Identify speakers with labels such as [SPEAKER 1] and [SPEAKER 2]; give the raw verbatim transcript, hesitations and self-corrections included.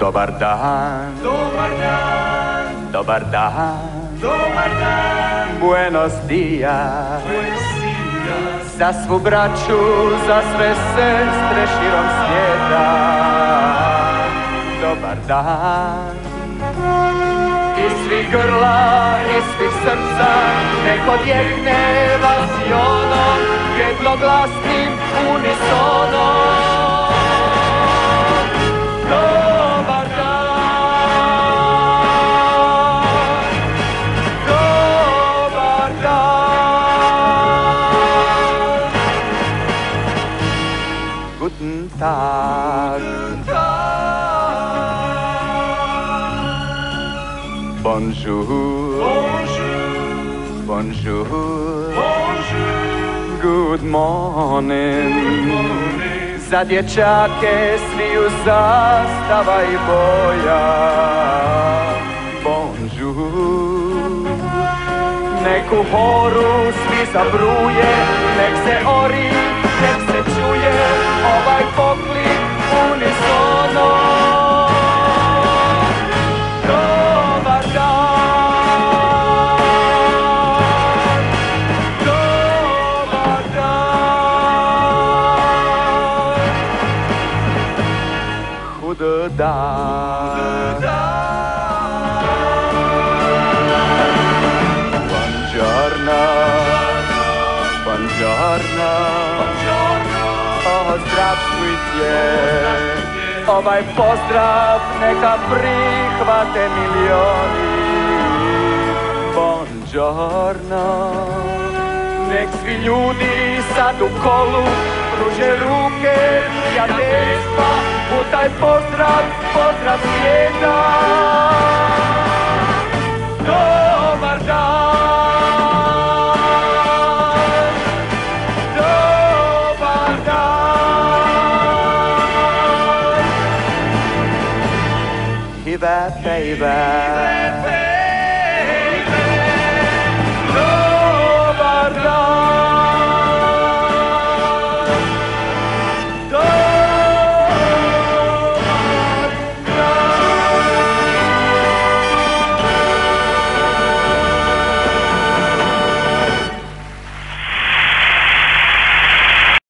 [SPEAKER 1] Dobar dan,
[SPEAKER 2] Dobar dan,
[SPEAKER 1] dobar dan,
[SPEAKER 2] dobar dan,
[SPEAKER 1] buenos dias,
[SPEAKER 2] buenos dias,
[SPEAKER 1] za svu braću, za sve sestre širom svijeta. Dobar dan, iz svih grla, iz svih srca, nek odjekne vas i ono, jednoglasnim unisonom. Dobar dan, dobar dan, guten Tag, bonjour,
[SPEAKER 2] bonjour,
[SPEAKER 1] bonjour,
[SPEAKER 2] bonjour,
[SPEAKER 1] good morning.
[SPEAKER 2] morning.
[SPEAKER 1] Za dječake sviju zastava i boja. Bonjour, nek u horu svi zabruje, nek se ori, nek se čuje ovaj poklik unisono. Dobar dan, dobar dan, goede dag. Buongiorno, buongiorno, oh, zdravstvujte. Ovaj pozdrav neka prihvate milioni. Buongiorno, nek svi ljudi sad u kolu pruže ruke prijateljstva u taj pozdrav, pozdrav svijeta. Dobar dan, dobar dan, hiva pejva.